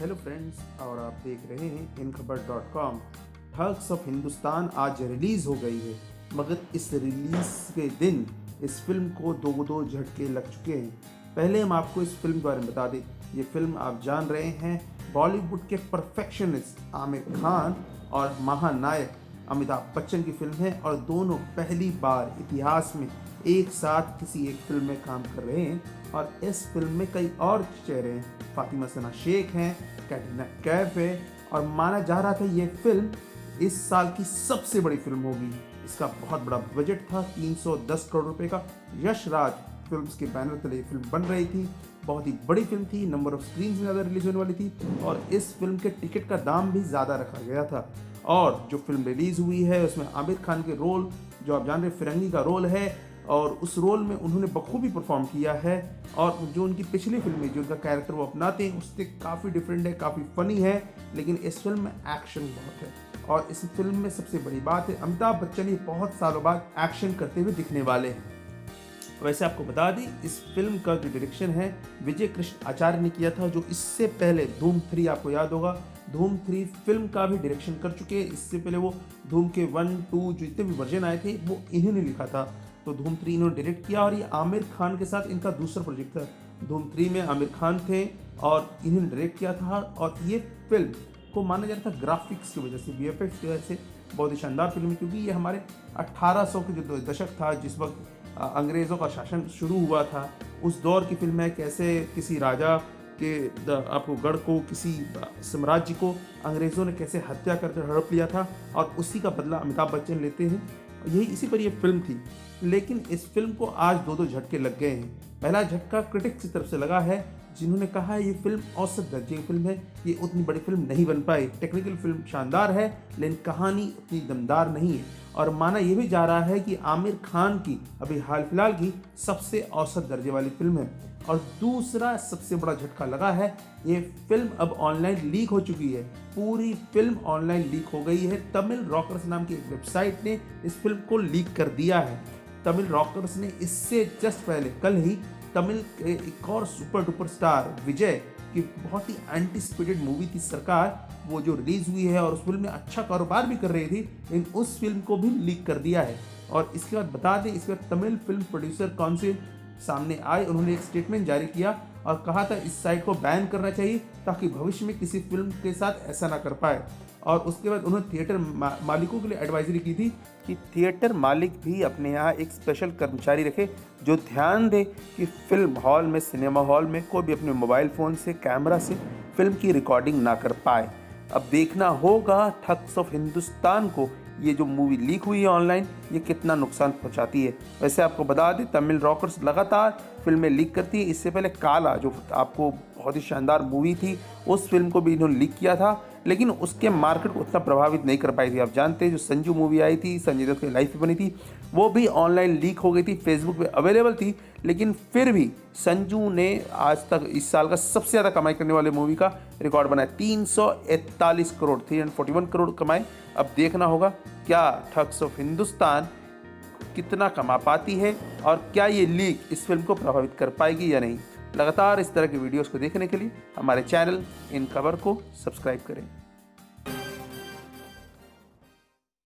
Hello friends, और आप देख रहे हैं इनखबर.com। ठग्स ऑफ हिंदुस्तान आज रिलीज़ हो गई है, मगर इस रिलीज़ के दिन इस फिल्म को दो झटके लग चुके हैं। पहले हम आपको इस फिल्म के बारे में बता दें। ये फिल्म आप जान रहे हैं बॉलीवुड के परफेक्शनिस्ट आमिर खान और महानायक अमिताभ बच्चन की फिल्म है, और दोनों पहली बार इतिहास में एक साथ किसी एक फिल्म में काम कर रहे हैं। और इस फिल्म में कई और चेहरे हैं। फातिमा सना शेख हैं, कैटरीना कैफ है, और माना जा रहा था ये फिल्म इस साल की सबसे बड़ी फिल्म होगी। इसका बहुत बड़ा बजट था, 310 करोड़ रुपए का। यश राज फिल्म्स के बैनर तले ये फिल्म बन रही थी। बहुत ही बड़ी फिल्म थी, नंबर ऑफ स्क्रीन में ज़्यादा रिलीज होने वाली थी, और इस फिल्म के टिकट का दाम भी ज़्यादा रखा गया था। और जो फिल्म रिलीज़ हुई है उसमें आमिर खान के रोल, जो आप जान रहे फिरंगी का रोल है, और उस रोल में उन्होंने बखूबी परफॉर्म किया है। और जो उनकी पिछली फिल्म में जो उनका कैरेक्टर वो अपनाते हैं उससे काफ़ी डिफरेंट है, काफ़ी फ़नी है। लेकिन इस फिल्म में एक्शन बहुत है, और इस फिल्म में सबसे बड़ी बात है अमिताभ बच्चन ये बहुत सालों बाद एक्शन करते हुए दिखने वाले हैं। वैसे आपको बता दें, इस फिल्म का जो डायरेक्शन है विजय कृष्ण आचार्य ने किया था, जो इससे पहले धूम 3, आपको याद होगा, धूम 3 फिल्म का भी डायरेक्शन कर चुके हैं। इससे पहले वो धूम के 1, 2 जो जितने भी वर्जन आए थे वो इन्होंने लिखा था। तो धूम 3 इन्होंने डायरेक्ट किया, और ये आमिर खान के साथ इनका दूसरा प्रोजेक्ट था। धूम 3 में आमिर खान थे और इन्होंने डायरेक्ट किया था। और ये फिल्म को माना जाता था ग्राफिक्स की वजह से, वीएफएक्स की वजह से बहुत ही शानदार फिल्म है, क्योंकि ये हमारे 1800 के जो दशक था, जिस वक्त अंग्रेज़ों का शासन शुरू हुआ था, उस दौर की फिल्म है। कैसे किसी राजा के आपको गढ़ को, किसी साम्राज्य को अंग्रेज़ों ने कैसे हत्या करके हड़प लिया था, और उसी का बदला अमिताभ बच्चन लेते हैं। यही इसी पर यह फिल्म थी। लेकिन इस फिल्म को आज दो झटके लग गए हैं। पहला झटका क्रिटिक्स की तरफ से लगा है, जिन्होंने कहा है ये फिल्म औसत दर्जे की फिल्म है, ये उतनी बड़ी फिल्म नहीं बन पाई। टेक्निकल फिल्म शानदार है, लेकिन कहानी उतनी दमदार नहीं है। और माना यह भी जा रहा है कि आमिर खान की अभी हाल फिलहाल की सबसे औसत दर्जे वाली फिल्म है। और दूसरा सबसे बड़ा झटका लगा है, ये फिल्म अब ऑनलाइन लीक हो चुकी है। पूरी फिल्म ऑनलाइन लीक हो गई है। तमिल रॉकर्स नाम की एक वेबसाइट ने इस फिल्म को लीक कर दिया है। तमिल रॉकर्स ने इससे जस्ट पहले कल ही तमिल के एक और सुपर डुपर स्टार विजय की बहुत ही एंटीसिपेटेड मूवी थी सरकार, वो जो रिलीज हुई है और उस फिल्म में अच्छा कारोबार भी कर रही थी, लेकिन उस फिल्म को भी लीक कर दिया है। और इसके बाद बता दें, इसके बाद तमिल फिल्म प्रोड्यूसर काउंसिल सामने आए, उन्होंने एक स्टेटमेंट जारी किया और कहा था इस साइट को बैन करना चाहिए, ताकि भविष्य में किसी फिल्म के साथ ऐसा ना कर पाए। और उसके बाद उन्होंने थिएटर मालिकों के लिए एडवाइजरी की थी कि थिएटर मालिक भी अपने यहाँ एक स्पेशल कर्मचारी रखे, जो ध्यान दे कि फिल्म हॉल में, सिनेमा हॉल में कोई भी अपने मोबाइल फ़ोन से, कैमरा से फिल्म की रिकॉर्डिंग ना कर पाए। अब देखना होगा ठग्स ऑफ हिंदुस्तान को ये जो मूवी लीक हुई है ऑनलाइन, ये कितना नुकसान पहुंचाती है। वैसे आपको बता दें, तमिल रॉकर्स लगातार फिल्में लीक करती है। इससे पहले काला, जो आपको बहुत ही शानदार मूवी थी, उस फिल्म को भी इन्होंने लीक किया था, लेकिन उसके मार्केट को उतना प्रभावित नहीं कर पाई थी। आप जानते हैं, जो संजू मूवी आई थी, संजय दत्त की लाइफ पे बनी थी, वो भी ऑनलाइन लीक हो गई थी, फेसबुक पे अवेलेबल थी। लेकिन फिर भी संजू ने आज तक इस साल का सबसे ज़्यादा कमाई करने वाले मूवी का रिकॉर्ड बनाया, 341 करोड़, 341 करोड़ कमाए। अब देखना होगा क्या ठग्स ऑफ हिंदुस्तान कितना कमा पाती है, और क्या ये लीक इस फिल्म को प्रभावित कर पाएगी या नहीं। लगातार इस तरह के वीडियोस को देखने के लिए हमारे चैनल इन खबर को सब्सक्राइब करें।